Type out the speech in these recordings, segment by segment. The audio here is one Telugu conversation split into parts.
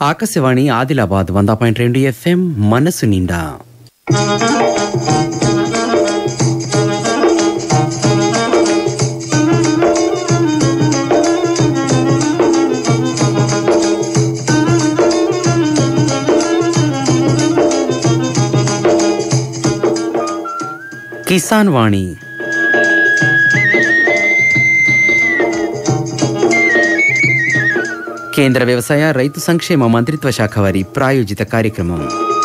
ఆకాశవాణి ఆదిలాబాద్ 100.2 FM మనసు నిండా. కిసాన్ వాణి కేంద్ర వ్యవసాయ రైతు సంక్షేమ మంత్రిత్వ శాఖ వారి ప్రాయోజిత కార్యక్రమం.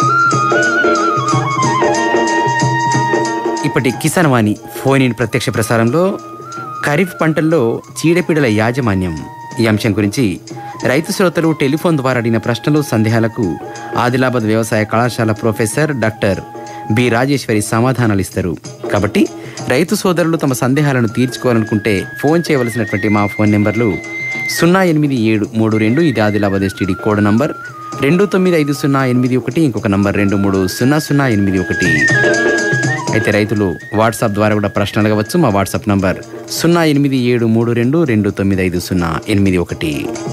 ఇప్పటి కిసాన్ వాణి ఫోన్ ఇన్ ప్రత్యక్ష ప్రసారంలో ఖరీఫ్ పంటల్లో చీడపీడల యాజమాన్యం ఈ అంశం గురించి రైతు శ్రోతలు టెలిఫోన్ ద్వారా అడిగిన ప్రశ్నలు సందేహాలకు ఆదిలాబాద్ వ్యవసాయ కళాశాల ప్రొఫెసర్ డాక్టర్ బి రాజేశ్వరి సమాధానాలు ఇస్తారు. కాబట్టి రైతు సోదరులు తమ సందేహాలను తీర్చుకోవాలనుకుంటే ఫోన్ చేయవలసినటువంటి మా ఫోన్ నెంబర్లు 08732, ఇది ఆదిలాబాద్ ఎస్టీడీ కోడ్ నంబర్ 295081, ఇంకొక నంబర్ 230081. అయితే రైతులు వాట్సాప్ ద్వారా కూడా ప్రశ్నలు అడగవచ్చు. మా వాట్సాప్ నంబర్ 08732295081.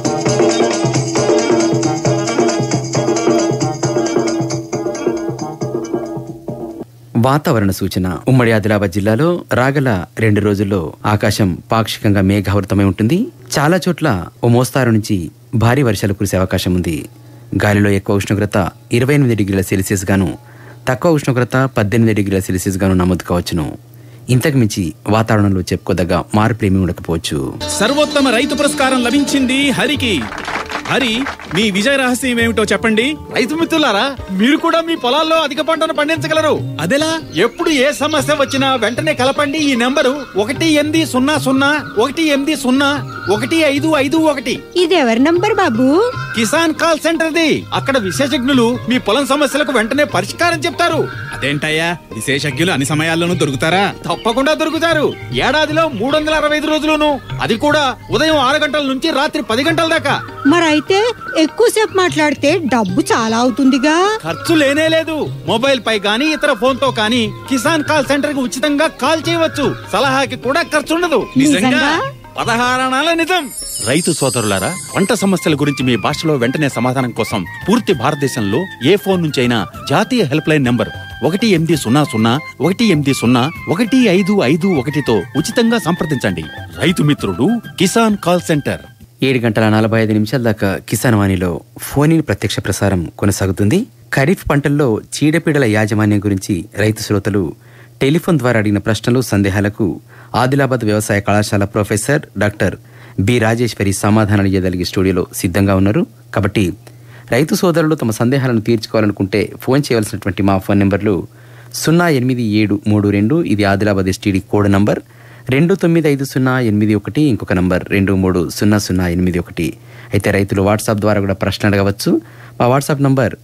వాతావరణ సూచన. ఉమ్మడి ఆదిలాబాద్ జిల్లాలో రాగల 2 రోజుల్లో ఆకాశం పాక్షికంగా మేఘావృతమై ఉంటుంది. చాలా చోట్ల ఓ మోస్తారు నుంచి భారీ వర్షాలు కురిసే అవకాశం ఉంది. గాలిలో ఎక్కువ ఉష్ణోగ్రత 28 డిగ్రీల సెల్సియస్ గాను, తక్కువ ఉష్ణోగ్రత 18 డిగ్రీల సెల్సియస్ గాను నమోదు కావచ్చును. ఇంతకు మించి వాతావరణంలో చెప్పుకోదగ్గ మార్పులేమీ ఉండకపోవచ్చు. సర్వోత్తమ రైతు పురస్కారం లభించింది హరికి. హరి, మీ విజయ రహస్యం ఏమిటో చెప్పండి. రైతు మిత్రులారా, మీరు కూడా మీ పొలాల్లో అధిక పంటను పండించగలరు. అదెలా? ఎప్పుడు ఏ సమస్య వచ్చినా వెంటనే కలపండి ఈ నెంబరు 1800 ఇది ఎవరి నంబర్ బాబు? కిసాన్ కాల్ సెంటర్ ది. అక్కడ విశేషజ్ఞులు మీ పొలం సమస్యలకు వెంటనే పరిష్కారం చెప్తారు. అదేంటయ్యా, విశేషజ్ఞులు అన్ని సమయాల్లోనూ దొరుకుతారా? తప్పకుండా దొరుకుతారు. ఏడాదిలో 365 రోజులును, అది కూడా ఉదయం 6 గంటల నుంచి రాత్రి 10 గంటల దాకా. మరైతే ఎక్కువసేపు మాట్లాడితే డబ్బు చాలా అవుతుందిగా. ఖర్చు లేనే లేదు. మొబైల్ పై గానీ ఇతర ఫోన్ తో కానీ కిసాన్ కాల్ సెంటర్ కి ఉచితంగా కాల్ చేయవచ్చు. సలహాకి కూడా ఖర్చు ఉండదు. నిజంగా? 16 అణాల నిజం. రైతు సోదరులారా, పంట సమస్యల గురించి మీ భాషలో వెంటనే సమాధానం కోసం పూర్తి భారతదేశంలో ఏ ఫోన్ నుంచైనా జాతీయ హెల్ప్ లైన్ నంబర్ 1800-11801-1551తో ఉచితంగా సంప్రదించండి. రైతు మిత్రుడు కిసాన్ కాల్ సెంటర్. 7:45 దాకా కిసాన్ వాణిలో ఫోన్ ఇన్ ప్రత్యక్ష ప్రసారం కొనసాగుతుంది. ఖరీఫ్ పంటల్లో చీడపీడల యాజమాన్యం గురించి రైతు శ్రోతలు టెలిఫోన్ ద్వారా అడిగిన ప్రశ్నలు సందేహాలకు ఆదిలాబాద్ వ్యవసాయ కళాశాల ప్రొఫెసర్ డాక్టర్ బి రాజేశ్వరి సమాధానాలు ఇవ్వగలిగే స్టూడియోలో సిద్ధంగా ఉన్నారు. కాబట్టి రైతు సోదరులు తమ సందేహాలను తీర్చుకోవాలనుకుంటే ఫోన్ చేయవలసినటువంటి మా ఫోన్ నెంబర్లు 08732, ఇది ఆదిలాబాద్ ఎస్టీడీ కోడ్ నంబర్ 295081, ఇంకొక నంబర్ 230081. అయితే రైతులు వాట్సాప్ ద్వారా కూడా ప్రశ్న అడగవచ్చు. మా వాట్సాప్ నంబర్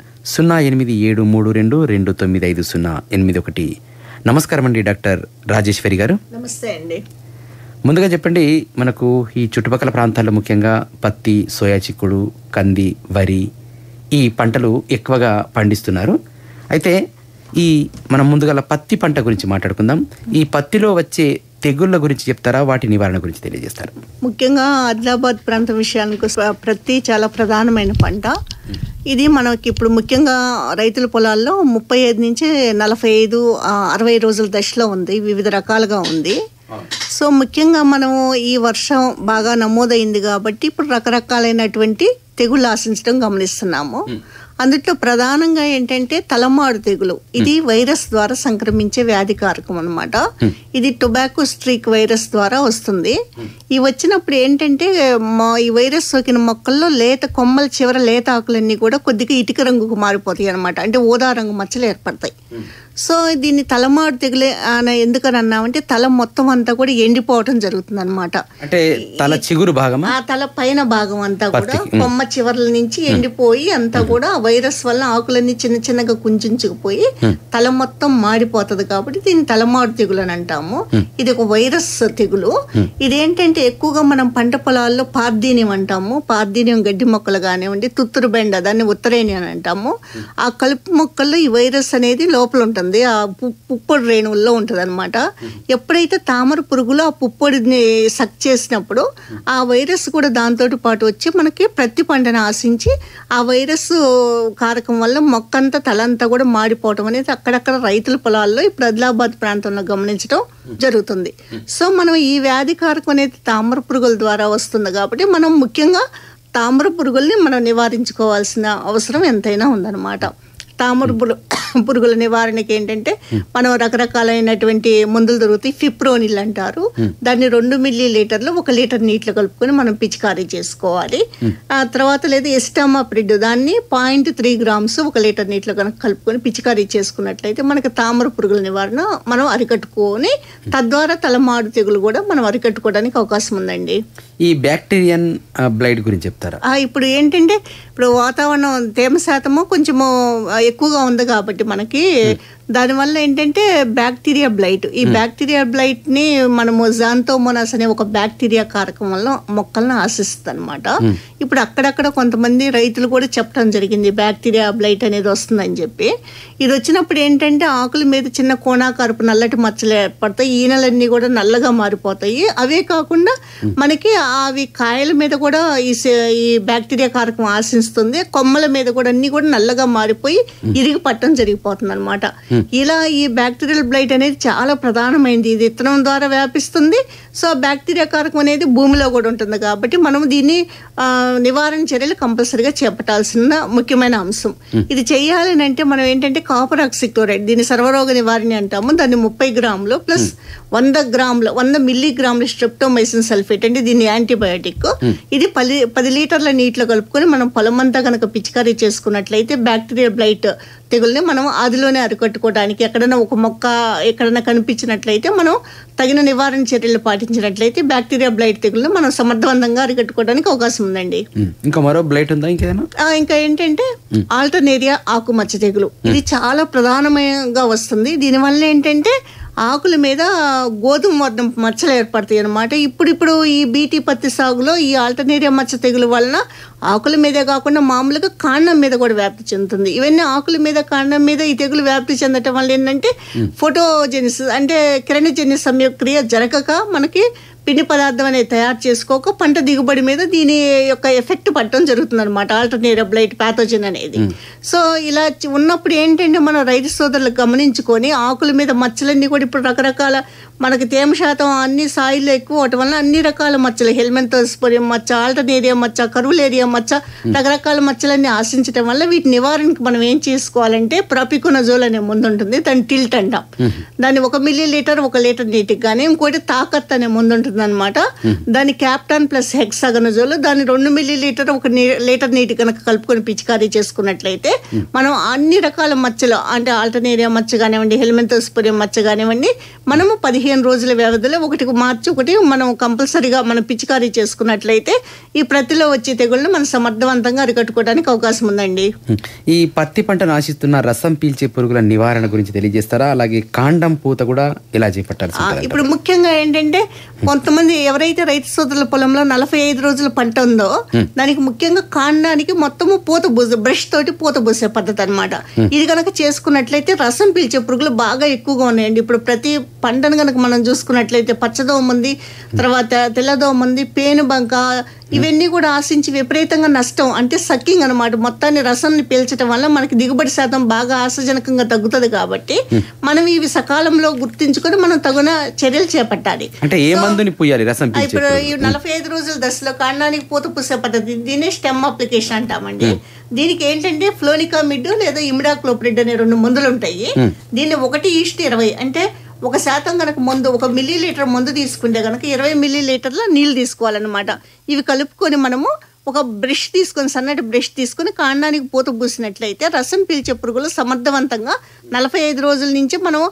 08732295081. నమస్కారం అండి డాక్టర్ రాజేశ్వరి గారు. నమస్తే అండి. ముందుగా చెప్పండి, మనకు ఈ చుట్టుపక్కల ప్రాంతాల్లో ముఖ్యంగా పత్తి, సోయా చిక్కుడు, కంది, వరి ఈ పంటలు ఎక్కువగా పండిస్తున్నారు. అయితే మనం ముందుగా పత్తి పంట గురించి మాట్లాడుకుందాం. ఈ పత్తిలో వచ్చే తెగుళ్ళ గురించి చెప్తారా, వాటి నివారణ గురించి తెలియజేస్తారా? ముఖ్యంగా ఆదిలాబాద్ ప్రాంతం విషయానికి ప్రత్తి చాలా ప్రధానమైన పంట. ఇది మనకి ఇప్పుడు ముఖ్యంగా రైతుల పొలాల్లో 35 నుంచి 45, 60 రోజుల దశలో ఉంది. వివిధ రకాలుగా ఉంది. సో ముఖ్యంగా మనము ఈ వర్షం బాగా నమోదైంది కాబట్టి ఇప్పుడు రకరకాలైనటువంటి తెగుళ్ళు ఆశించడం గమనిస్తున్నాము. అందులో ప్రధానంగా ఏంటంటే తలమాడు తెగులు. ఇది వైరస్ ద్వారా సంక్రమించే వ్యాధికారకం అన్నమాట. ఇది టొబాకో స్ట్రీక్ వైరస్ ద్వారా వస్తుంది. ఇవి వచ్చినప్పుడు ఏంటంటే ఈ వైరస్ సోకిన మొక్కల్లో లేత కొమ్మల చివర లేత ఆకులన్నీ కూడా కొద్దిగా ఇటుక రంగుకు మారిపోతాయి అనమాట. అంటే ఊదా రంగు మచ్చలు ఏర్పడతాయి. సో దీన్ని తలమాడు తెగులే అని ఎందుకని అన్నామంటే తల మొత్తం అంతా కూడా ఎండిపోవటం జరుగుతుంది అనమాట. అంటే తల చిగురు భాగం, ఆ తల పైన భాగం అంతా కూడా కొమ్మ చివర్ల నుంచి ఎండిపోయి అంతా కూడా వైరస్ వల్ల ఆకులన్నీ చిన్న చిన్నగా కుంచుకుపోయి తల మొత్తం మాడిపోతుంది. కాబట్టి దీన్ని తలమాడు తెగులు అని అంటాము. ఇది ఒక వైరస్ తెగులు. ఇదేంటంటే ఎక్కువగా మనం పంట పొలాల్లో పార్దీనియం అంటాము. పార్దీనియం గడ్డి మొక్కలు కానివ్వండి, తుత్తూరు బెండ దాన్ని ఉత్తరేణి అని అంటాము. ఆ కలుపు మొక్కల్లో ఈ వైరస్ అనేది లోపల ఉంటుంది. ఉంటుంది, ఆ పుప్పొడి రేణువుల్లో ఉంటుంది అనమాట. ఎప్పుడైతే తామర పురుగులు ఆ పుప్పొడిని సక్ చేసినప్పుడు ఆ వైరస్ కూడా దాంతో పాటు వచ్చి మనకి ప్రతి పంటను ఆశించి ఆ వైరస్ కారకం వల్ల మొక్కంతా తలంతా కూడా మాడిపోవటం అనేది అక్కడక్కడ రైతుల పొలాల్లో ఇప్పుడు ఆదిలాబాద్ ప్రాంతంలో గమనించడం జరుగుతుంది. సో మనం ఈ వ్యాధి కారకం అనేది తామర పురుగుల ద్వారా వస్తుంది కాబట్టి మనం ముఖ్యంగా తామర పురుగుల్ని మనం నివారించుకోవాల్సిన అవసరం ఎంతైనా ఉందన్నమాట. తామర పురుగుల నివారణకి ఏంటంటే మనం రకరకాలైనటువంటి మందులు దొరుకుతాయి. ఫిప్రోనిల్ అంటారు, దాన్ని 2 మిల్లీలీటర్లు 1 లీటర్ నీటిలో కలుపుకొని మనం పిచికారీ చేసుకోవాలి. ఆ తర్వాత లేదా ఎస్టామాప్రిడ్ దాన్ని 0.3 గ్రామ్స్ 1 లీటర్ నీటిలో కనుక కలుపుకొని పిచికారీ చేసుకున్నట్లయితే మనకి తామర పురుగుల నివారణ మనం అరికట్టుకొని తద్వారా తలమాడు తెగులు కూడా మనం అరికట్టుకోవడానికి అవకాశం ఉందండి. ఈ బ్యాక్టీరియన్ బ్లైట్ గురించి చెప్తారా? ఇప్పుడు ఏంటంటే ఇప్పుడు వాతావరణం తేమ శాతము కొంచెము ఎక్కువగా ఉంది కాబట్టి మనకి దానివల్ల ఏంటంటే బ్యాక్టీరియా బ్లైట్, ఈ బ్యాక్టీరియా బ్లైట్ని మనము జాంతోమోనాస్ అనే ఒక బ్యాక్టీరియా కారకం వల్ల మొక్కలను ఆశిస్తుంది అనమాట. ఇప్పుడు అక్కడక్కడ కొంతమంది రైతులు కూడా చెప్పడం జరిగింది బ్యాక్టీరియా బ్లైట్ అనేది వస్తుందని చెప్పి. ఇది వచ్చినప్పుడు ఏంటంటే ఆకుల మీద చిన్న కోణాకారపు నల్లటి మచ్చలు ఏర్పడతాయి, ఈనెలన్నీ కూడా నల్లగా మారిపోతాయి. అవే కాకుండా మనకి అవి కాయల మీద కూడా ఈ బ్యాక్టీరియా కారకం ఆశిస్తుంది, కొమ్మల మీద కూడా అన్ని కూడా నల్లగా మారిపోయి ఇరిగి పట్టడం జరిగిపోతుంది అనమాట. ఇలా ఈ బ్యాక్టీరియల్ బ్లైట్ అనేది చాలా ప్రధానమైనది, ఇది విత్తనం ద్వారా వ్యాపిస్తుంది. సో బ్యాక్టీరియా కారకం అనేది భూమిలో కూడా ఉంటుంది కాబట్టి మనం దీన్ని నివారణ చర్యలు కంపల్సరీగా చేపట్టాల్సిన ముఖ్యమైన అంశం. ఇది చేయాలని అంటే మనం ఏంటంటే కాపర్ ఆక్సిక్లోరైడ్, దీన్ని సర్వరోగ నివారణ అంటాము, దాన్ని 30 గ్రాములు ప్లస్ 100 మిల్లీగ్రాములు స్ట్రెప్టోమైసిన్ సల్ఫేట్ అంటే దీన్ని యాంటీబయాటిక్, ఇది 10 లీటర్ల నీటిలో కలుపుకొని మనం పొలమంతా కనుక పిచికారీ చేసుకున్నట్లయితే బ్యాక్టీరియా బ్లైట్ తెగుల్ని మనం ఆదిలోనే అరికట్టుకోవడానికి ఎక్కడైనా ఒక మొక్క ఎక్కడైనా కనిపించినట్లయితే మనం తగిన నివారణ చర్యలు పాటించినట్లయితే బ్యాక్టీరియా బ్లైట్ తెగుల్ని మనం సమర్థవంతంగా అరికట్టుకోవడానికి అవకాశం ఉందండి. ఇంకా మరో బ్లైట్ ఉందా? ఇంకా ఏంటంటే ఆల్టర్నేరియా ఆకుమచ్చ తెగులు, ఇది చాలా ప్రధానంగా వస్తుంది. దీనివల్ల ఏంటంటే ఆకుల మీద గోధుమ వర్ణం మచ్చలు ఏర్పడతాయి అనమాట. ఇప్పుడు ఈ బీటీ పత్తి సాగులో ఈ ఆల్టర్నేరియా మచ్చ తెగులు వలన ఆకుల మీదే కాకుండా మామూలుగా కాండం మీద కూడా వ్యాప్తి చెందుతుంది. ఇవన్నీ ఆకుల మీద కాండం మీద ఈ తెగులు వ్యాప్తి చెందటం వల్ల ఏంటంటే ఫోటోజెనిసిస్ అంటే కిరణజన్య సంయోక్రియ జరగక మనకి పిండి పదార్థం అనేది తయారు చేసుకోక పంట దిగుబడి మీద దీని యొక్క ఎఫెక్ట్ పడటం జరుగుతుంది అనమాట, ఆల్టర్నేరియా బ్లైట్ ప్యాథోజన్ అనేది. సో ఇలా ఉన్నప్పుడు ఏంటంటే మనం రైతు సోదరులు గమనించుకొని ఆకుల మీద మచ్చలన్నీ కూడా ఇప్పుడు రకరకాల మనకి తేమ శాతం అన్ని సాయిల్లో ఎక్కువ అవటం వల్ల అన్ని రకాల మచ్చలు, హెల్మెంతోస్పోరియం మచ్చ, ఆల్టర్నేరియా మచ్చ, కరువులేరియా మచ్చ, రకరకాల మచ్చలన్నీ ఆశించడం వల్ల వీటి నివారణకు మనం ఏం చేసుకోవాలంటే ప్రాపికోనజోల్ అనే ముందు ఉంటుంది, దాన్ని టిల్ట్ అంటాం. దాన్ని 1 మిల్లీలీటర్ 1 లీటర్ నీటికి కానీ, ఇంకోటి తాకత్ అనే ముందు ఉంటుంది అనమాట, దాని క్యాప్టాన్ ప్లస్ హెక్సాగనజోల్, దాన్ని 2 మిల్లీలీటర్ 1 లీటర్ నీటి కనుక కలుపుకొని పిచికారీ చేసుకున్నట్లయితే మనం అన్ని రకాల మచ్చలు అంటే ఆల్టర్నేరియా మచ్చ కానివ్వండి, హెల్మెంతోస్పోరియం మచ్చ కానివ్వండి, మనము 15 రోజుల వ్యవధిలో ఒకటి మనం కంపల్సరీగా మనం పిచికారీ చేసుకున్నట్లయితే ఈ ప్రతిలో వచ్చే తెగుళ్ళను మనం సమర్థవంతంగా అరికట్టుకోవడానికి అవకాశం ఉందండి. ఈ పత్తి పంటను ఆశిస్తున్న రసం పీల్చే పురుగుల నివారణ గురించి తెలియజేస్తారా? అలాగే కాండం పూత కూడా ఎలా చేపట్టాలి? ఇప్పుడు ముఖ్యంగా ఏంటంటే కొంతమంది ఎవరైతే రైతు సోదరుల పొలంలో 45 రోజుల పంట ఉందో దానికి ముఖ్యంగా కాండానికి మొత్తము పూత బ్రష్ తోటి పూత పూసే పద్ధతి అనమాట. ఇది కనుక చేసుకున్నట్లయితే రసం పీల్చే పురుగులు బాగా ఎక్కువగా ఉన్నాయండి. ఇప్పుడు ప్రతి పంటను కనుక మనం చూసుకున్నట్లయితే పచ్చదోమ ఉంది, తర్వాత తెల్లదోమ ఉంది, పేనుబంక, ఇవన్నీ కూడా ఆశించి విపరీతంగా నష్టం అంటే సక్కింగ్ అనమాట, మొత్తాన్ని రసాన్ని పీల్చడం వల్ల మనకి దిగుబడి శాతం బాగా ఆశాజనకంగా తగ్గుతుంది. కాబట్టి మనం ఇవి సకాలంలో గుర్తించుకొని మనం తగిన చర్యలు చేపట్టాలి. అంటే ఏ మందుని పూయాలి రసం పీల్చే? ఇప్పుడు ఈ 45 రోజుల దశలో కాండానికి పూత పూసే పద్ధతి, దీన్ని స్టెమ్ అప్లికేషన్ అంటామండి. దీనికి ఏంటంటే ఫ్లోనికామిడ్ లేదా ఇమిడాక్లోప్రిడ్ అనే 2 మందులు ఉంటాయి. దీన్ని 1:20 అంటే 1% కనుక మందు 1 మిల్లీలీటర్ మందు తీసుకుంటే కనుక 20 మిల్లీలీటర్ల నీళ్ళు తీసుకోవాలన్నమాట. ఇవి కలుపుకొని మనము ఒక బ్రష్ తీసుకొని సన్నటి బ్రష్ తీసుకొని కాండానికి పూత పూసినట్లయితే రసం పీల్చే పురుగులు సమర్థవంతంగా 45 రోజుల నుంచి మనం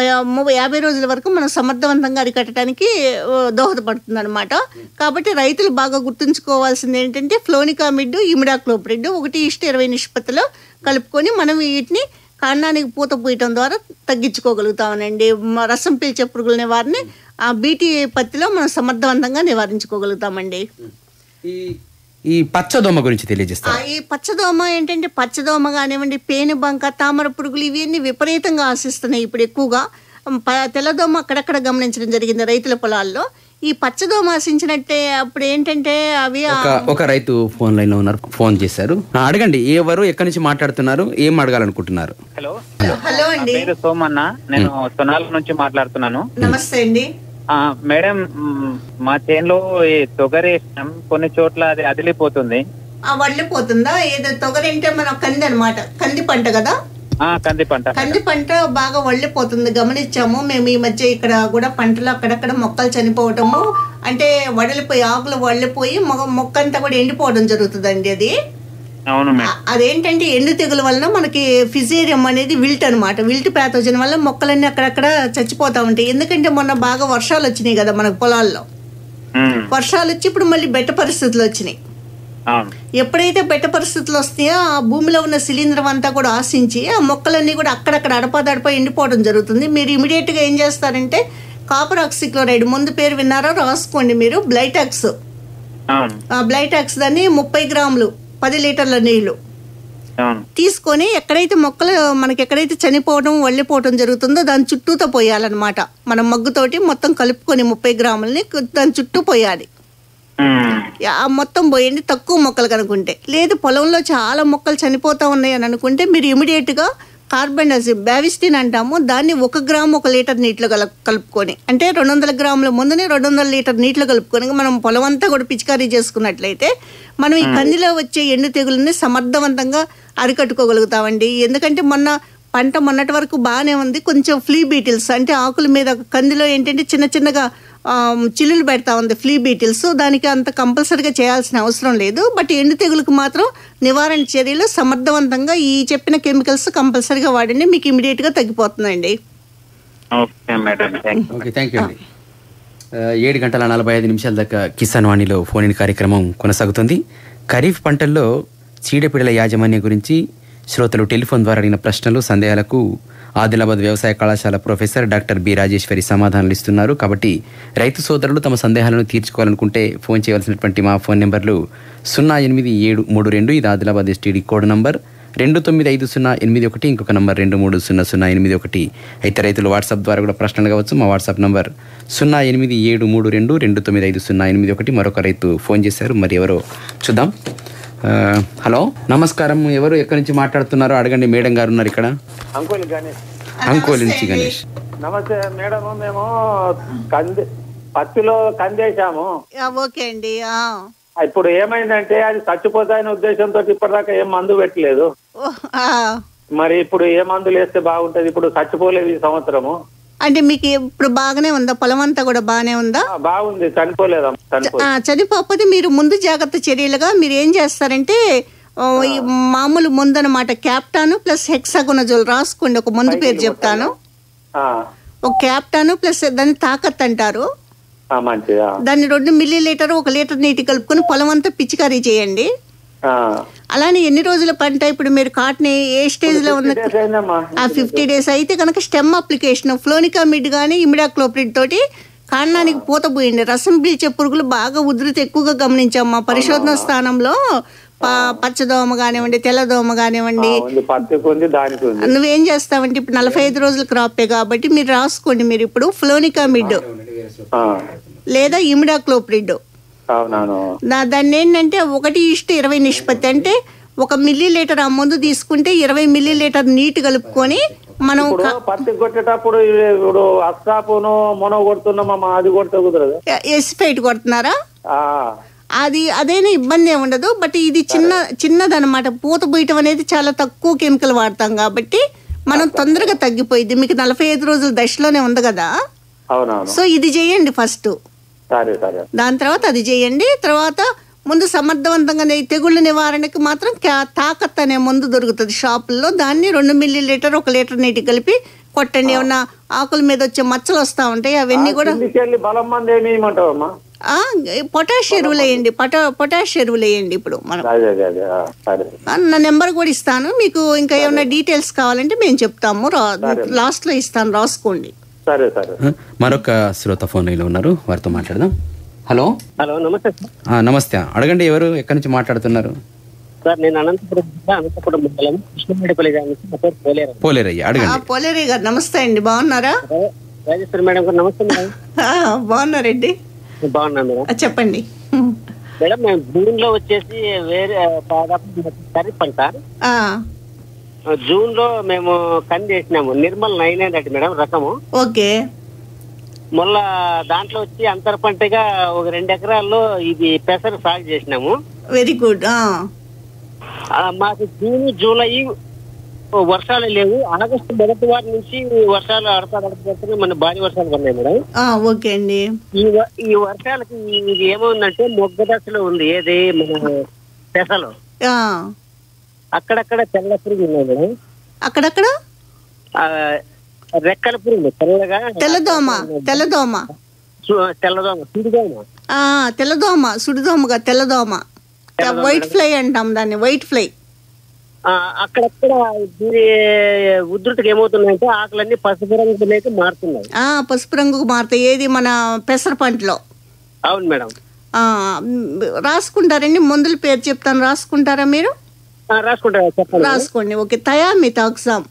50 రోజుల వరకు మనం సమర్థవంతంగా అరికట్టడానికి దోహదపడుతుంది అనమాట. కాబట్టి రైతులు బాగా గుర్తుంచుకోవాల్సింది ఏంటంటే ఫ్లోనికామిడ్ ఇమిడాక్లోప్రిడ్ 1:20 నిష్పత్తిలో కలుపుకొని మనం వీటిని కాండానికి పూత పూయటం ద్వారా తగ్గించుకోగలుగుతామనండి. రసం పీల్చే పురుగుల నివారణ ఆ బీటీ పత్తిలో మనం సమర్థవంతంగా నివారించుకోగలుగుతామండి. ఈ ఈ పచ్చదోమ గురించి తెలియజేస్తారు. ఈ పచ్చదోమ ఏంటంటే పచ్చదోమ కానివ్వండి, పేనుబంక, తామర పురుగులు ఇవన్నీ విపరీతంగా ఆశిస్తున్నాయి ఇప్పుడు ఎక్కువగా. తెల్లదోమ అక్కడక్కడ గమనించడం జరిగింది రైతుల పొలాల్లో. ఈ పచ్చదోమ ఆశించినట్టే అప్పుడు ఏంటంటే అవి ఒక రైతు ఫోన్ లైన్ లో ఉన్నారు, ఫోన్ చేశారు. అడగండి, ఎవరు ఎక్కడి నుంచి మాట్లాడుతున్నారు, ఏం అడగాలనుకుంటున్నారు? హలో అండి, పేరు సోమన్న, నేను సొనాల నుంచి మాట్లాడుతున్నాను. నమస్తే అండి. మేడం, మా చేనులో ఈ తొగరేసినాం, కొన్ని చోట్ల అది అదిలిపోతుంది. వడ్లిపోతుందా? ఏదో తొగరంటే మన కంది అనమాట, కంది పంట కదా. కంది పంట బాగా వళ్ళిపోతుంది, గమనించాము మేము ఈ మధ్య. ఇక్కడ కూడా పంటలు అక్కడక్కడ మొక్కలు చనిపోవటము, అంటే వడలిపోయి ఆకులు వళ్ళిపోయి మొక్క అంతా కూడా ఎండిపోవడం జరుగుతుందండి. అది అదేంటంటే ఎండు తెగుల వలన మనకి ఫిజేరియం అనేది విల్ట్ అనమాట. విల్ట్ ప్యాథోజన్ వల్ల మొక్కలన్నీ అక్కడక్కడ చచ్చిపోతా ఉంటాయి. ఎందుకంటే మొన్న బాగా వర్షాలు వచ్చినాయి కదా మనకు పొలాల్లో. వర్షాలు వచ్చి ఇప్పుడు మళ్ళీ బెట్ట పరిస్థితులు వచ్చినాయి. ఎప్పుడైతే బెట్ట పరిస్థితులు వస్తాయో ఆ భూమిలో ఉన్న శిలీంధ్రం అంతా కూడా ఆశించి ఆ మొక్కలన్నీ కూడా అక్కడక్కడ అడపా ఎండిపోవడం జరుగుతుంది. మీరు ఇమీడియట్ గా ఏం చేస్తారంటే కాపర్ ఆక్సిక్లోరైడ్, ముందు పేరు విన్నారో రాసుకోండి మీరు, బ్లైటాక్స్. బ్లైటాక్స్ దాన్ని 30 గ్రాములు 10 లీటర్ల నీళ్లు తీసుకొని ఎక్కడైతే మొక్కలు మనకి ఎక్కడైతే చనిపోవడం వళ్ళిపోవడం జరుగుతుందో దాని చుట్టూతో పోయాలన్నమాట. మనం మగ్గుతోటి మొత్తం కలుపుకొని 30 గ్రాములని దాని చుట్టూ పోయాలి. మొత్తం పోయండి, తక్కువ మొక్కలు కనుకుంటే. లేదు పొలంలో చాలా మొక్కలు చనిపోతా ఉన్నాయి అని అనుకుంటే మీరు ఇమీడియట్ గా కార్బెండజిమ్, బ్యావిస్టిన్ అంటాము, దాన్ని 1 గ్రాము 1 లీటర్ నీటిలో కలుపుకొని, అంటే 200 గ్రాముల ముందుని 200 లీటర్ నీటిలో కలుపుకొని మనం పొలం అంతా కూడా పిచికారీ చేసుకున్నట్లయితే మనం ఈ కందిలో వచ్చే ఎండు తెగులని సమర్థవంతంగా అరికట్టుకోగలుగుతామండి. ఎందుకంటే పంట మొన్నటి వరకు బాగానే ఉంది, కొంచెం ఫ్లీ బీటిల్స్ అంటే ఆకుల మీద కందిలో ఏంటంటే చిన్న చిన్నగా చిల్లులు పెడతా ఉంది ఫ్లీ బీటిల్స్. దానికి అంత కంపల్సరీగా చేయాల్సిన అవసరం లేదు. బట్ ఎండు తెగులకు మాత్రం నివారణ చర్యలు సమర్థవంతంగా ఈ చెప్పిన కెమికల్స్ కంపల్సరీగా వాడండి, మీకు ఇమీడియట్ గా తగ్గిపోతుందండి. ఓకే, థ్యాంక్ యూ అండి. 7:45 దాకా కిసాన్ వాణిలో ఫోన్ ఇన్ కార్యక్రమం కొనసాగుతుంది. ఖరీఫ్ పంటల్లో చీడపీడల యాజమాన్యం గురించి శ్రోతలు టెలిఫోన్ ద్వారా అడిగిన ప్రశ్నలు, సందేహాలకు ఆదిలాబాద్ వ్యవసాయ కళాశాల ప్రొఫెసర్ డాక్టర్ బి రాజేశ్వరి సమాధానాలు ఇస్తున్నారు. కాబట్టి రైతు సోదరులు తమ సందేహాలను తీర్చుకోవాలనుకుంటే ఫోన్ చేయవలసినటువంటి మా ఫోన్ నెంబర్లు 08732, ఇది ఆదిలాబాద్ ఎస్టీడీ కోడ్ నంబర్, 295081, ఇంకొక నంబర్ 230081. అయితే రైతులు వాట్సాప్ ద్వారా కూడా ప్రశ్నలు కావచ్చు. మా వాట్సాప్ నంబర్ 08732 295081. మరొక రైతు ఫోన్ చేశారు, మరి ఎవరో చూద్దాం. హలో, నమస్కారం. ఎవరు ఎక్కడి నుంచి మాట్లాడుతున్నారో అడగండి. మేడం గారు ఉన్నారు ఇక్కడ. అంకోల్ నుంచి గణేష్. నమస్తే మేడం, మేము పత్తిలో కందేశాము. ఓకే అండి. ఇప్పుడు ఏమైందంటే అది చచ్చిపోతాయనే ఉద్దేశంతో ఇప్పటిదాకా ఏం మందు పెట్టలేదు. మరి ఇప్పుడు ఏ మందులు వేస్తే బాగుంటది? ఇప్పుడు చచ్చిపోలేదు ఈ సంవత్సరము. అంటే మీకు ఇప్పుడు బాగానే ఉందా? పొలం అంతా కూడా బాగానే ఉందా? బాగుంది, చనిపోలేదా? చనిపోకపోతే మీరు ముందు జాగ్రత్త చర్యలుగా మీరు ఏం చేస్తారంటే ఈ మామూలు ముందు అనమాట, క్యాప్టాను ప్లస్ హెక్సాగోనజోల్ రాసుకోండి. ఒక ముందు పేరు చెప్తాను. ఒక క్యాప్టాను ప్లస్ దాన్ని తాకత్ అంటారు. దాన్ని 2 మిల్లీలీటర్ 1 లీటర్ నీటి కలుపుకొని పొలం అంతా పిచికారీ చేయండి. అలానే ఎన్ని రోజుల పంట? ఇప్పుడు మీరు కాటన్ ఏ స్టేజ్ లో ఉన్న 50 డేస్ అయితే కనుక స్టెమ్ అప్లికేషన్ ఫ్లోనికామిడ్ గానీ ఇమిడాక్లోప్రిడ్ తోటి కాండానికి పూత పోయండి. రసం పీల్చే పురుగులు బాగా ఉధృతి ఎక్కువగా గమనించాం మా పరిశోధన స్థానంలో. పచ్చదోమ కానివ్వండి, తెల్లదోమ కానివ్వండి. నువ్వేం చేస్తావంటే ఇప్పుడు 45 రోజుల క్రాపే కాబట్టి మీరు రాసుకోండి. మీరు ఇప్పుడు ఫ్లోనికామిడ్ లేదా ఇమిడాక్లోప్రిడ్, దాన్ని ఏంటంటే 1:20 నిష్పత్తి, అంటే 1 మిల్లీలీటర్ ఆ మందు తీసుకుంటే 20 మిల్లీలీటర్ నీటి కలుపుకొని మనం పత్తి కొట్టేటప్పుడు ఇప్పుడు అస్సాపును మొన కొడుతున్నామా, అది కొడితే కుదరదు? ఎసిఫైట్ కొడుతున్నారా? అదేనా ఇబ్బంది ఏమి ఉండదు. బట్ ఇది చిన్నదనమాట. పూత పోయటం అనేది చాలా తక్కువ కెమికల్ వాడతాం కాబట్టి మనం తొందరగా తగ్గిపోయింది. మీకు 45 రోజుల దశలోనే ఉంది కదా, సో ఇది చేయండి ఫస్ట్. దాని తర్వాత అది చేయండి. తర్వాత ముందు సమర్థవంతంగా తెగుళ్ళ నివారణకి మాత్రం తాకత్ అనే మందు దొరుకుతుంది షాపుల్లో. దాన్ని 2 మిల్లీలీటర్ 1 లీటర్ నీటి కలిపి కొట్టండి. ఏమన్నా ఆకుల మీద వచ్చే మచ్చలు వస్తా ఉంటాయి, అవన్నీ కూడా. పొటాష్ ఎరువులు వేయండి, పొటాష్ ఎరువులు వేయండి. ఇప్పుడు మనం నా నెంబర్ కూడా ఇస్తాను మీకు. ఇంకా ఏమైనా డీటెయిల్స్ కావాలంటే మేము చెప్తాము, లాస్ట్ లో ఇస్తాను, రాసుకోండి. మరొక శ్రోత ఫోన్ లైన్లో ఉన్నారు, వారితో మాట్లాడదాం. హలో. హలో, నమస్తే సార్. నమస్తే, అడగండి. ఎవరు, ఎక్కడి నుంచి మాట్లాడుతున్నారు? సార్, నేను అనంతపురం మండలం కృష్ణమేడిపల్లి పోలేరు. పోలేరయ్య, అడగండి. పోలేరి గారు నమస్తే అండి, బాగున్నారా? రాజేశ్వరి మేడం గారు నమస్తే మేడం. బాగున్నారండి? బాగున్నా మేడం. చెప్పండి మేడం. మేము జూన్ లో వచ్చేసి వేరే దాదాపు ఖరీఫ్ పంట జూన్ లో మేము కంది వేసినాము, నిర్మల్ 900 మేడం రకము. ఓకే. మళ్ళా దాంట్లో వచ్చి అంతర పంటగా ఒక 2 ఎకరాల్లో ఇది పెసర సాగు చేసినాము. Very good. మాకు జూన్ జూలై వర్షాలు లేవు. ఆగస్టు మొదటి వారి నుంచి వర్షాలు అడపడుతున్నా మన భారీ వర్షాలు పడినాయి మేడం. ఓకే అండి. ఈ వర్షాలకి ఇది ఏముందంటే మొగ్గ దశలో ఉంది. ఏది మన పెసలో అక్కడక్కడ తెల్ల పురుగు ఉన్నాయి మేడం. అక్కడక్కడ రెక్కల పురుగు తెల్లగా. తెల్లదోమ. తెల్లదోమ. తెల్లదోమ, సుడిదోమ. తెల్లదోమ, సుడిదోమగా తెల్లదోమ. వైట్ ఫ్లై అంటాం దాన్ని, వైట్ ఫ్లై. అక్కడక్కడ ఉధృతికి ఏమవుతున్నాయంటే ఆకులన్నీ పసుపు రంగులోకి మారుతున్నాయి. పసుపు రంగుకు మారుతాయి. ఏది మన పెసర పంటలో. అవును మేడం. రాసుకుంటారండి, మందుల పేరు చెప్తాను, రాసుకుంటారా మీరు? రాసుకుంటారా? చెప్పండి. రాసుకోండి. ఓకే. థయామిథాక్సామ్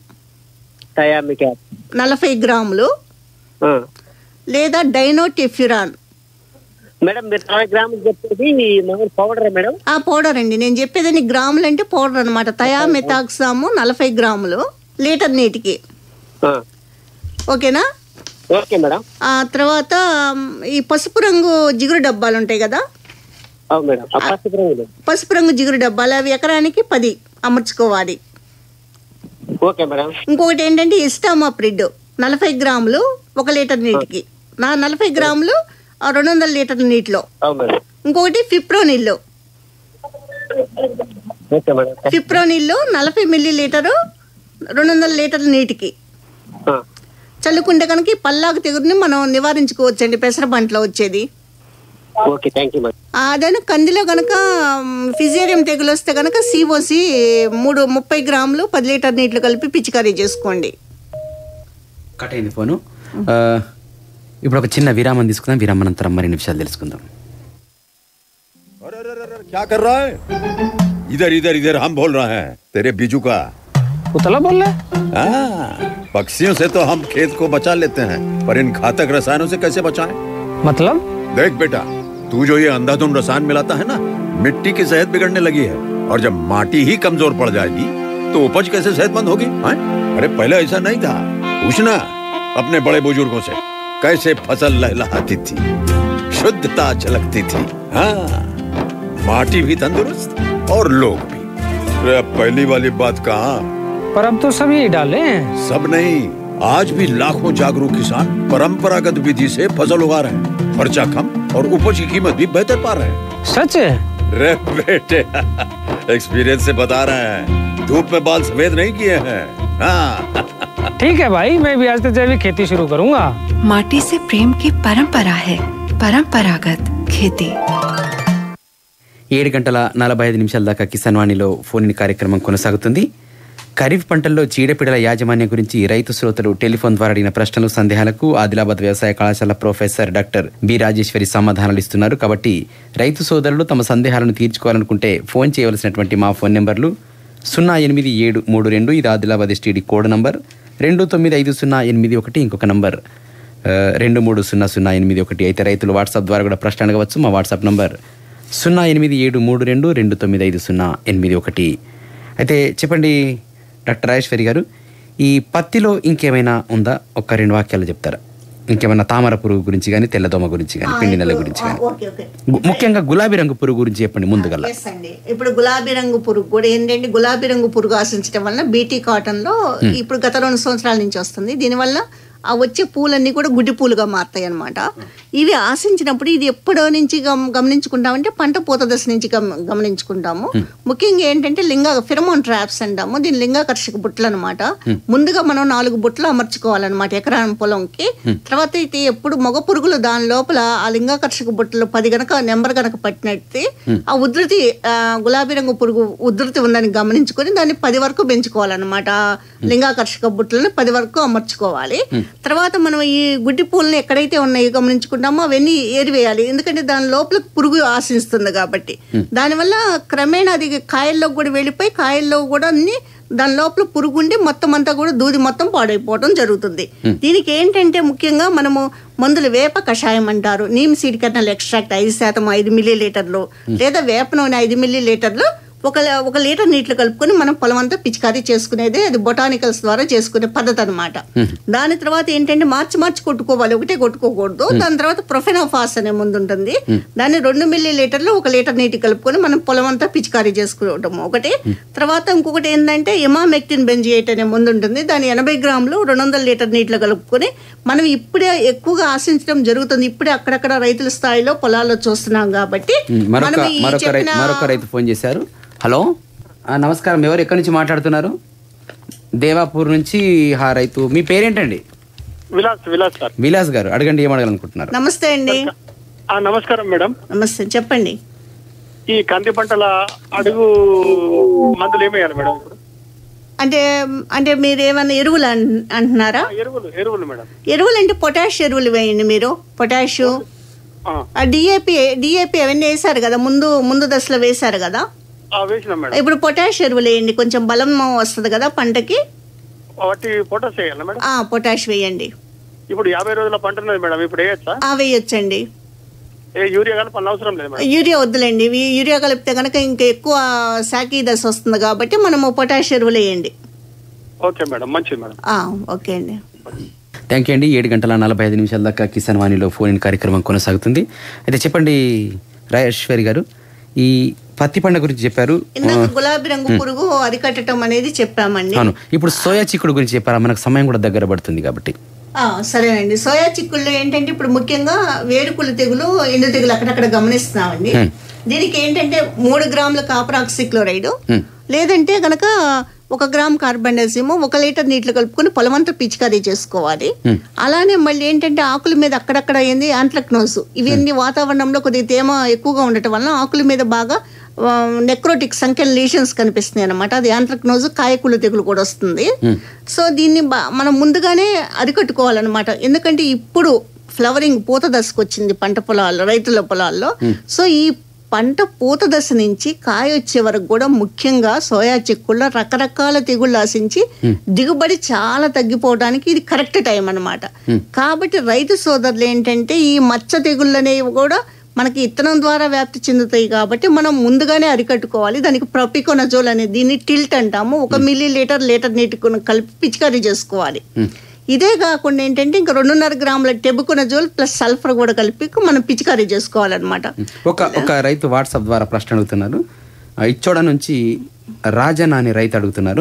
40 గ్రాములు, లేదా డైనోటెఫ్యురాన్. మేడం మీరు 40 గ్రాములు చెప్పేది పౌడర్ మేడం? పౌడర్ అండి, నేను చెప్పేది గ్రాములు అంటే పౌడర్ అనమాట. థయామిథాక్సామ్ 40 గ్రాములు లీటర్ నీటికి. ఓకేనా? Okay madam. తర్వాత ఈ పసుపు రంగు జిగురు డబ్బాలు ఉంటాయి కదా, పసుపు రంగు జిగురు డబ్బాలు, అవి ఎకరానికి 10 అమర్చుకోవాలి. Okay madam. ఇంకొకటి ఏంటంటే ఇస్టామాప్రిడ్ 40 గ్రాములు 1 లీటర్ నీటికి. 40 గ్రాములు 200 లీటర్ల నీటిలో. ఇంకొకటి ఫిప్రోనిల్. ఫిప్రోనిల్ 40 మిల్లీలీటరు 200 లీటర్ల నీటికి చల్లుకుంటే కనుక పల్లాకు తెగురుని మనం నివారించుకోవచ్చండి, పెసర పంటలో వచ్చేది. అదే కందిలో కనుక ఫిజేరియం తెగులు వస్తే కనుక సిఓసి 30 గ్రాములు 10 లీటర్ నీటిలో కలిపి పిచికారీ చేసుకోండి. కట్ అయింది ఫోను. ఇప్పుడు ఒక చిన్న విరామం తీసుకుందాం. విరామానంతరం మరిన్ని విషయాలు తెలుసుకుందాం. क्या कर रहा है? इधर इधर इधर हम बोल रहे हैं तेरे बीजू का पुतला बोल रहा है? पक्षियों से तो हम खेत को बचा लेते हैं, पर इन घातक रसायनों से कैसे बचाएं? मतलब? देख बेटा, तू जो ये अंधाधुंध रसायन मिलाता है ना, मिट्टी की सेहत बिगड़ने लगी है। और जब माटी ही कमजोर पड़ जाएगी तो उपज कैसे सेहतमंद होगी? अरे पहले ऐसा नहीं था। पूछना अपने बड़े बुजुर्गों से, कैसे फसल लहलहाती थी, शुद्धता झलकती थी। माटी भी तंदुरुस्त और लोग भी। पहली वाली बात कहाँ? पर अब तो सभी डाले हैं। सब नहीं, आज भी लाखों जागरूक किसान परंपरागत विधि से फसल उगा रहे हैं। खर्चा कम और उपज की कीमत भी बेहतर पा रहे हैं। सच है? रे बेटे, एक्सपीरियंस से बता रहे हैं, धूप में बाल सफेद नहीं किए हैं। ठीक है भाई, मैं भी आज से जैविक खेती शुरू करूंगा। माटी से प्रेम की परंपरा है, परंपरागत खेती. 7:45 దాకా కిసాన్ వాణిలో ఫోన్ కార్యక్రమం కొనసాగుతుంది. ఖరీఫ్ పంటల్లో చీడపీడల యాజమాన్యం గురించి రైతు శ్రోతలు టెలిఫోన్ ద్వారా అడిగిన ప్రశ్నలు, సందేహాలకు ఆదిలాబాద్ వ్యవసాయ కళాశాల ప్రొఫెసర్ డాక్టర్ బి రాజేశ్వరి సమాధానాలు ఇస్తున్నారు. కాబట్టి రైతు సోదరులు తమ సందేహాలను తీర్చుకోవాలనుకుంటే ఫోన్ చేయవలసినటువంటి మా ఫోన్ నెంబర్లు 08732, ఇది ఆదిలాబాద్ ఎస్టీడీ కోడ్ నంబర్, 295081, ఇంకొక నంబర్ 230081. అయితే రైతులు వాట్సాప్ ద్వారా కూడా ప్రశ్న అడగవచ్చు. మా వాట్సాప్ నంబర్ 08732295081. అయితే చెప్పండి డాక్టర్ రాజేశ్వరి గారు, ఈ పత్తిలో ఇంకేమైనా ఉందా? 1-2 వాక్యాలు చెప్తారా? ఇంకేమైనా తామర పురుగు గురించి కానీ, తెల్లదోమ గురించి కానీ, పిండి నెల గురించి కానీ, ముఖ్యంగా గులాబీ రంగు పురుగు గురించి చెప్పండి ముందుగా. ఇప్పుడు గులాబీ రంగు పురుగు కూడా ఏంటంటే, గులాబీ రంగు పురుగు ఆశించడం వల్ల బీటీ కాటన్ లో ఇప్పుడు గత 2 సంవత్సరాల నుంచి వస్తుంది. దీనివల్ల ఆ వచ్చే పూలన్నీ కూడా గుడ్డి పూలుగా మారుతాయి అన్నమాట. ఇవి ఆశించినప్పుడు ఇది ఎప్పుడో నుంచి గమనించుకుంటామంటే పంట పూత దశ నుంచి గమనించుకుంటాము. ముఖ్యంగా ఏంటంటే ఫిరమోన్ ట్రాప్స్ అంటాము. దీని లింగాకర్షక బుట్టలు అనమాట. ముందుగా మనం 4 బుట్టలు అమర్చుకోవాలన్నమాట ఎకరం పొలంకి. తర్వాత అయితే ఎప్పుడు మగ పురుగులు దాని లోపల ఆ లింగాకర్షక బుట్టలు 10 గనక నెంబర్ గనక పట్టినట్టు ఆ ఉధృతి గులాబీ రంగు పురుగు ఉధృతి ఉందని గమనించుకొని దాన్ని 10 వరకు పెంచుకోవాలన్నమాట. లింగాకర్షక బుట్టలను 10 వరకు అమర్చుకోవాలి. తర్వాత మనం ఈ గుడ్డి పూలను ఎక్కడైతే ఉన్నాయో గమనించుకుంటామో అవన్నీ ఏరివేయాలి. ఎందుకంటే దాని లోపల పురుగు ఆశిస్తుంది కాబట్టి. దానివల్ల క్రమేణా అది కాయల్లో కూడా వెళ్ళిపోయి కాయల్లో కూడా అన్ని దాని లోపల పురుగు ఉండి మొత్తం అంతా కూడా దూది మొత్తం పాడైపోవడం జరుగుతుంది. దీనికి ఏంటంటే ముఖ్యంగా మనము మందులు వేప కషాయం అంటారు, neem seed kernel extract 5% 5 ml లేదా వేప నూనె 5 ml ఒక లీటర్ నీటిలో కలుపుకొని మనం పొలం అంతా పిచికారీ చేసుకునేది. అది బొటానికల్స్ ద్వారా చేసుకునే పద్ధతి అనమాట. దాని తర్వాత ఏంటంటే మార్చి కొట్టుకోవాలి, ఒకటే కొట్టుకోకూడదు. దాని తర్వాత ప్రొఫెనోఫాస్ అనే ముందు ఉంటుంది, దాన్ని 2 ml 1 లీటర్ నీటి కలుపుకొని మనం పొలం అంతా పిచికారీ చేసుకోవటం ఒకటి. తర్వాత ఇంకొకటి ఏంటంటే ఇమామెక్టిన్ బెంజియేట్ అనే ముందు ఉంటుంది, దాన్ని 80 గ్రాములు 200 లీటర్ నీటిలో కలుపుకొని మనం ఇప్పుడే ఎక్కువగా ఆశించడం జరుగుతుంది. ఇప్పుడే అక్కడక్కడ రైతుల స్థాయిలో పొలాల్లో చూస్తున్నాం కాబట్టి. మరొక రైతు ఫోన్ చేశారు. హలో, నమస్కారం. ఎవరు ఎక్కడి నుంచి మాట్లాడుతున్నారు? దేవాపూర్ నుంచి. రైతు, మీ పేరేంటండి? విలాస్ గారు, అడగండి, ఏం అడగాలనుకుంటున్నారు? నమస్తే అండి. నమస్కారం మేడం. నమస్తే, చెప్పండి. ఈ కంది పంటల అడుగు మందులు ఏమేయాలి మేడం? అంటే మీరు ఏమన్నా ఎరువులు అంటున్నారా? ఎరువులు మేడం. ఎరువులు అంటే పొటాష్ ఎరువులు వేయండి మీరు. పొటాష్, డిఏపి అవన్నీ వేసారు కదా, ముందు దశలో వేసారు కదా. ఇప్పుడు పొటాష్ ఎరువులు వేయండి, కొంచెం బలం వస్తుంది కదా పంటకి. పొటాష్ వేయండి. ఇప్పుడు 50 రోజుల పంట ఉన్నది మేడం, ఇప్పుడు వేయచ్చా? వేయొచ్చండి. యూరియా కలపాలని అవసరం లేదు? యూరియా వద్దులేండి. యూరియా కలిపితే కనుక ఇంకా ఎక్కువ శాఖీ దశ వస్తుంది కాబట్టి మనము పొటాష్ ఎరువులు వేయండి. ఓకే మేడం, మంచిది మేడం. ఓకే అండి, థ్యాంక్ యూ అండి. 7:45 దాకా కిసాన్ వాణిలో ఫోన్ ఇన్ కార్యక్రమం కొనసాగుతుంది. అయితే చెప్పండి రాజేశ్వరి గారు, ఈ పత్తి పంట గురించి చెప్పారు. గులాబీ రంగు పురుగు అరికట్టడం అనేది చెప్పామండి. అవును, ఇప్పుడు సోయా చిక్కుడు గురించి చెప్పారా? మనకు సమయం కూడా దగ్గర పడుతుంది కాబట్టి. సరేనండి. సోయా చిక్కుల్లో ఏంటంటే ఇప్పుడు ముఖ్యంగా వేరుకులు తెగులు, ఎండు తెగులు అక్కడక్కడ గమనిస్తున్నామండి. దీనికి ఏంటంటే 3 గ్రాముల కాపర్ ఆక్సిక్లోరైడ్ లేదంటే గనక 1 గ్రామ్ కార్బండజిమ్ 1 లీటర్ నీటిలో కలుపుకొని పొలమంతా పిచికారీ చేసుకోవాలి. అలానే మళ్ళీ ఏంటంటే ఆకుల మీద అక్కడక్కడ ఏంది యాంత్రక్నోస్, ఇవన్నీ వాతావరణంలో కొద్దిగా తేమ ఎక్కువగా ఉండటం వల్ల ఆకుల మీద బాగా నెక్రోటిక్ సంఖ్యల లీషన్స్ కనిపిస్తున్నాయి అనమాట. అది యాంత్రక్నోజ్, కాయకుళ్ళు తెగులు కూడా వస్తుంది. సో దీన్ని మనం ముందుగానే అరికట్టుకోవాలన్నమాట. ఎందుకంటే ఇప్పుడు ఫ్లవరింగ్ పూత దశకు వచ్చింది పంట పొలాల్లో, రైతుల పొలాల్లో. సో ఈ పంట పూత దశ నుంచి కాయ వచ్చే వరకు కూడా ముఖ్యంగా సోయా చిక్కుల్లో రకరకాల తెగుళ్ళు ఆశించి దిగుబడి చాలా తగ్గిపోవడానికి ఇది కరెక్ట్ టైం అన్నమాట. కాబట్టి రైతు సోదరులు ఏంటంటే ఈ మచ్చ తెగుళ్ళు అనేవి కూడా మనకి ఇత్తనం ద్వారా వ్యాప్తి చెందుతాయి కాబట్టి మనం ముందుగానే అరికట్టుకోవాలి. దానికి ప్రొపికోనజోల్ అనే దీన్ని టిల్ట్ అంటాము, 1 మిల్లీలీటర్ లీటర్ నీటి కలిపి పిచికారీ చేసుకోవాలి. ఇదే కాకుండా ఏంటంటే ఇంకా 2.5 గ్రాముల టెబుకోనజోల్ ప్లస్ సల్ఫర్ కూడా కలిపి మనం పిచికారీ చేసుకోవాలన్నమాట. ఒక రైతు వాట్సాప్ ద్వారా ప్రశ్న అడుగుతున్నారు. ఇచ్చోడ నుంచి రాజన్ అనే రైతు అడుగుతున్నారు,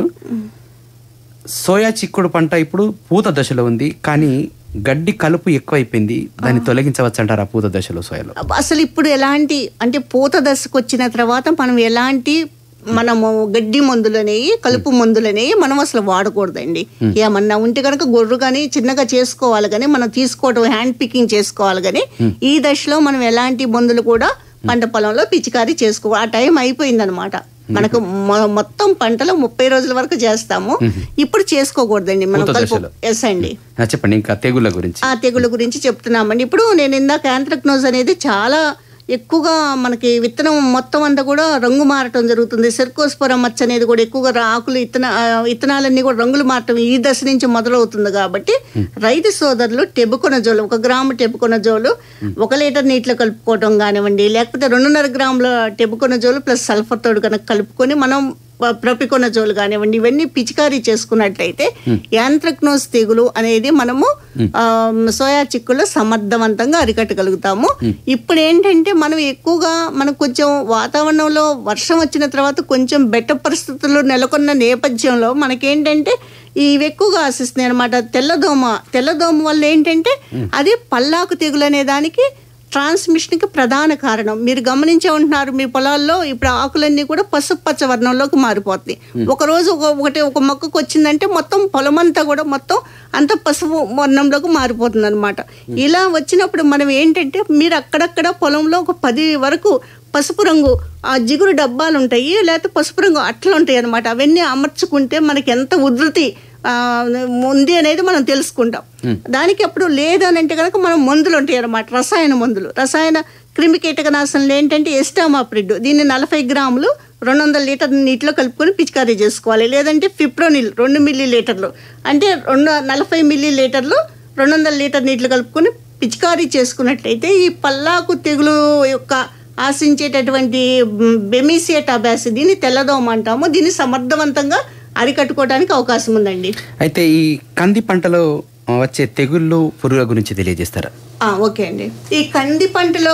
సోయా చిక్కుడు పంట ఇప్పుడు పూత దశలో ఉంది, కానీ గడ్డి కలుపు ఎక్కువైపోయింది, దాన్ని తొలగించవచ్చు అంటారా పూత దశలో సోయాలో? అసలు ఇప్పుడు ఎలాంటి అంటే పూత దశకు వచ్చిన తర్వాత మనం ఎలాంటి మనము గడ్డి మందులనేవి, కలుపు మందులనేవి మనం అసలు వాడకూడదండి. ఏమన్నా ఉంటే కనుక గొర్రు కానీ చిన్నగా చేసుకోవాలి, కానీ మనం తీసుకోవడం హ్యాండ్ పికింగ్ చేసుకోవాలి. కానీ ఈ దశలో మనం ఎలాంటి మందులు కూడా పంట పొలంలో పిచికారీ చేసుకోవాలి. ఆ టైం అయిపోయిందనమాట. మనకు మొత్తం పంటలో 30 రోజుల వరకు చేస్తాము, ఇప్పుడు చేసుకోకూడదండి మనం కలుపు. ఎస్ అండి, చెప్పండి. ఇంకా తెగుళ్ళ గురించి. తెగుళ్ళ గురించి చెప్తున్నామండి. ఇప్పుడు నేను ఇందాక యాంత్రక్నోజ్ అనేది చాలా ఎక్కువగా మనకి విత్తనం మొత్తం అంతా కూడా రంగు మారటం జరుగుతుంది. సెర్కోస్పోరా మచ్చ అనేది కూడా ఎక్కువగా ఆకులు విత్తనాలన్నీ కూడా రంగులు మారటం ఈ దశ నుంచి మొదలవుతుంది. కాబట్టి రైతు సోదరులు టెబుకోనజోల్ 1 గ్రాము టెబుకోనజోల్ 1 లీటర్ నీటిలో కలుపుకోవటం కానివ్వండి, లేకపోతే 2.5 గ్రాముల టెబుకోనజోల్ ప్లస్ సల్ఫర్ తోడు కనుక కలుపుకొని మనం ప్రొపికోనజోల్ కానివ్వండి ఇవన్నీ పిచికారీ చేసుకున్నట్లయితే యాంత్రక్నోస్ తెగులు అనేది మనము సోయా చిక్కుల్లో సమర్థవంతంగా అరికట్టగలుగుతాము. ఇప్పుడు ఏంటంటే మనం ఎక్కువగా మనకు కొంచెం వాతావరణంలో వర్షం వచ్చిన తర్వాత కొంచెం బెట్ట పరిస్థితులు నెలకొన్న నేపథ్యంలో మనకేంటంటే ఇవి ఎక్కువగా ఆశిస్తున్నాయి అనమాట. తెల్లదోమ వల్ల ఏంటంటే అది పల్లాకు తెగులు అనే దానికి ట్రాన్స్మిషన్కి ప్రధాన కారణం. మీరు గమనించే ఉంటున్నారు, మీ పొలాల్లో ఇప్పుడు ఆకులన్నీ కూడా పసుపు పచ్చ వర్ణంలోకి మారిపోతాయి. ఒకరోజు ఒక మొక్కకు వచ్చిందంటే మొత్తం పొలమంతా కూడా మొత్తం అంత పసుపు వర్ణంలోకి మారిపోతుంది అనమాట. ఇలా వచ్చినప్పుడు మనం ఏంటంటే మీరు అక్కడక్కడ పొలంలో ఒక 10 వరకు పసుపు రంగు ఆ జిగురు డబ్బాలు ఉంటాయి, లేకపోతే పసుపు రంగు అట్లు ఉంటాయి అనమాట. అవన్నీ అమర్చుకుంటే మనకి ఎంత ఉధృతి ఉంది అనేది మనం తెలుసుకుంటాం. దానికి అప్పుడు లేదని అంటే కనుక మనం మందులు ఉంటాయి అన్నమాట, రసాయన మందులు. రసాయన క్రిమి కీటకనాశనలు ఏంటంటే ఎస్టామాప్రిడ్, దీన్ని 40 గ్రాములు 200 లీటర్ నీటిలో కలుపుకొని పిచికారీ చేసుకోవాలి. లేదంటే ఫిప్రోనిల్ 2 మిల్లీ లీటర్లు, అంటే 40 మిల్లీ లీటర్లు 200 లీటర్ నీటిలో కలుపుకొని పిచికారీ చేసుకున్నట్లయితే ఈ పల్లాకు తెగులు యొక్క ఆశించేటటువంటి బెమిసియా టబాసి, దీన్ని తెల్లదోమ అంటాము, దీన్ని సమర్థవంతంగా అరికట్టుకోవడానికి అవకాశం ఉందండి. అయితే ఈ కంది పంటలో వచ్చే తెగుళ్ళు పురుగుల గురించి తెలియజేస్తారా? ఓకే అండి. ఈ కంది పంటలో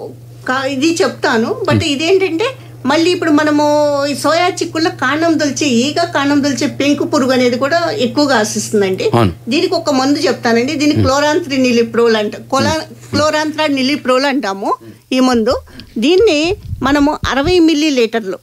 ఇది చెప్తాను, బట్ ఇదేంటంటే మళ్ళీ ఇప్పుడు మనము ఈ సోయా చిక్కుల్లో కాండం దొలిచే కాండం దొలిచే పెంకు పురుగు అనేది కూడా ఎక్కువగా ఆశిస్తుందండి. దీనికి ఒక మందు చెప్తానండి. దీన్ని క్లోరాంత్రినిలిప్రోల్ క్లోరాంత్రినిలిప్రోల్ అంటాము ఈ మందు. దీన్ని మనము 60 మిల్లీ లీటర్లు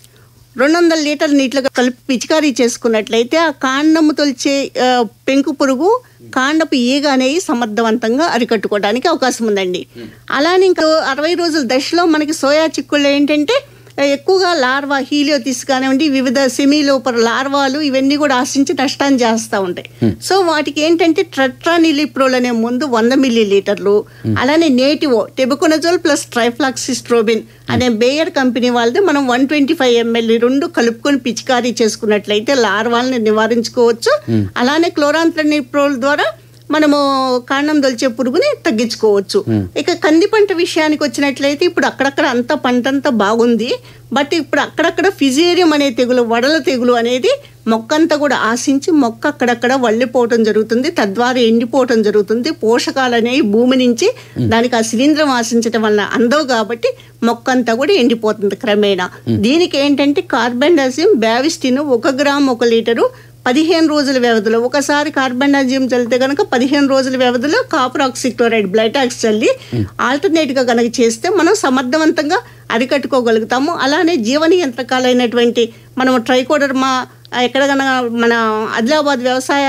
200 లీటర్ నీటిలో కలిపి పిచికారీ చేసుకున్నట్లయితే ఆ కాండము తొలిచే పెంకు పురుగు, కాండపు ఈగ అనేవి సమర్థవంతంగా అరికట్టుకోవడానికి అవకాశం ఉందండి. అలానే ఇంకా 60 రోజుల దశలో మనకి సోయా చిక్కుళ్ళు ఏంటంటే ఎక్కువగా లార్వా, హీలియోతిస్ కానివ్వండి, వివిధ సెమీలోపర్ లార్వాలు ఇవన్నీ కూడా ఆశించి నష్టాన్ని చేస్తూ ఉంటాయి. సో వాటికి ఏంటంటే ట్రెట్రానిలిప్రోల్ అనే ముందు 100 మిల్లీ లీటర్లు, అలానే నేటివో టెబుకొనజోల్ ప్లస్ ట్రైఫ్లాక్సిస్ట్రోబిన్ అనే బేయర్ కంపెనీ వాళ్ళది మనం 125 ml 2 కలుపుకొని పిచికారీ చేసుకున్నట్లయితే లార్వాలని నివారించుకోవచ్చు. అలానే క్లోరాంత్రినిలిప్రోల్ ద్వారా మనము కాండం దొలిచే పురుగుని తగ్గించుకోవచ్చు. ఇక కంది పంట విషయానికి వచ్చినట్లయితే ఇప్పుడు అక్కడక్కడ అంతా పంట అంతా బాగుంది, బట్ ఇప్పుడు అక్కడక్కడ ఫిజేరియం అనే తెగులు, వడల తెగులు అనేది మొక్కంతా కూడా ఆశించి మొక్క అక్కడక్కడ వల్లిపోవటం జరుగుతుంది, తద్వారా ఎండిపోవటం జరుగుతుంది. పోషకాలు అనేవి భూమి నుంచి దానికి ఆ శిలీంధ్రం ఆశించడం వల్ల అందవు కాబట్టి మొక్కంతా కూడా ఎండిపోతుంది క్రమేణా. దీనికి ఏంటంటే కార్బెండాజిమ్, బ్యావిస్టిన్ 1 గ్రామ్ 1 లీటరు 15 రోజుల వ్యవధిలో, ఒకసారి కార్బెండాజిమ్ చల్లితే కనుక 15 రోజుల వ్యవధిలో కాపర్ ఆక్సిక్లోరైడ్ బ్లైటాక్స్ చల్లి ఆల్టర్నేట్గా కనుక చేస్తే మనం సమర్థవంతంగా అరికట్టుకోగలుగుతాము. అలానే జీవనియంత్రకాలైనటువంటి మనం ట్రైకోడర్మా ఎక్కడైనా మన ఆదిలాబాద్ వ్యవసాయ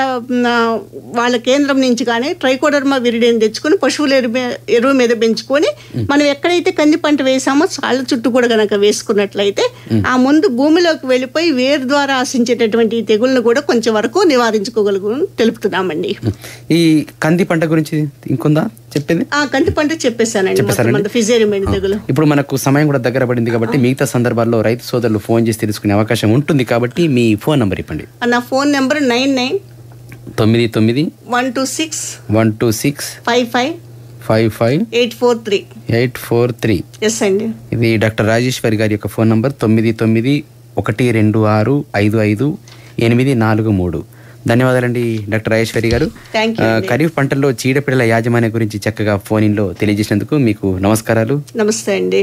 వాళ్ళ కేంద్రం నుంచి కానీ ట్రైకోడర్మా విరిడిని తెచ్చుకొని పశువుల ఎరువు మీద పెంచుకొని మనం ఎక్కడైతే కంది పంట వేసామో చాళ్ళ చుట్టూ కూడా కనుక వేసుకున్నట్లయితే ఆ ముందు భూమిలోకి వెళ్ళిపోయి వేరు ద్వారా ఆశించేటటువంటి ఈ తెగుళ్ళను కూడా కొంచెం వరకు నివారించుకోగలుగు తెలుపుతున్నామండి. ఈ కంది పంట గురించి ఇంకొందా చెప్పింది? కంది పంట చెప్పేశానండి, ఫిజేరియం తెగులు. ఇప్పుడు మనకు సమయం కూడా దగ్గర పడింది కాబట్టి మిగతా సందర్భాల్లో రైతు సోదరులు ఫోన్ చేసి తెలుసుకునే అవకాశం ఉంటుంది కాబట్టి మీ ఫోన్ నంబర్ ఇవ్వండి. నా ఫోన్ నెంబర్ 99 126 55 843. ఎస్ అండి. ఇది డాక్టర్ రాజేశ్వరి గారి యొక్క ఫోన్ నంబర్ 9912655843. ధన్యవాదాలండి డాక్టర్ రాజేశ్వరి గారు. ఖరీఫ్ పంటల్లో చీడపీడల యాజమాన్యం గురించి చక్కగా ఫోన్ ఇన్లో తెలియజేసినందుకు మీకు నమస్కారాలు. నమస్తే అండి.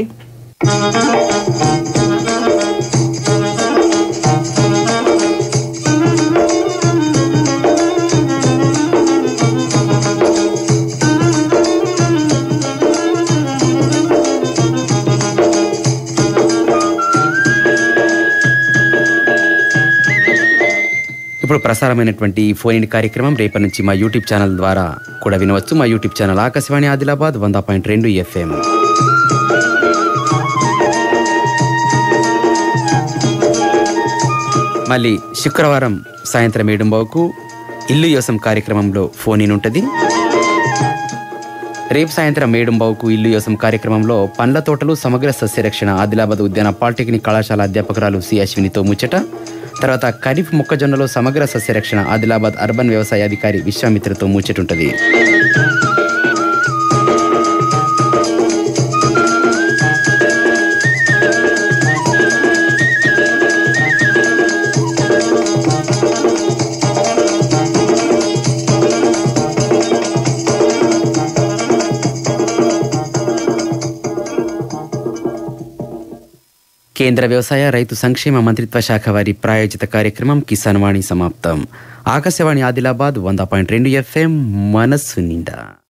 ఇప్పుడు ప్రసారమైనటువంటి ఫోన్ ఇన్ కార్యక్రమం రేపటి నుంచి మా యూట్యూబ్ ఛానల్ ద్వారా కూడా వినవచ్చు. మా YouTube channel Akashvani Adilabad 100.2 FM. మళ్ళీ శుక్రవారం సాయంత్రం 7:00 ఇల్లు యోసం కార్యక్రమంలో ఫోన్ ఇన్ ఉంటుంది. రేపు సాయంత్రం 7:00 ఇల్లు యోసం కార్యక్రమంలో పండ్ల తోటలు సమగ్ర సస్యరక్షణ ఆదిలాబాద్ ఉద్యాన పాలిటెక్నిక్ కళాశాల అధ్యాపకురాలు సి అశ్వినితో ముచ్చట. తర్వాత ఖరీఫ్ మొక్కజొన్నలో సమగ్ర సస్యరక్షణ ఆదిలాబాద్ అర్బన్ వ్యవసాయ అధికారి విశ్వామిత్రతో ముచ్చటుంటది. కేంద్ర వ్యవసాయ రైతు సంక్షేమ మంత్రిత్వ శాఖ వారి ప్రాయోజిత కార్యక్రమం కిసాన్ వాణి సమాప్తం. ఆకాశవాణి ఆదిలాబాద్ 100.2 FM మనస్సు నిండా.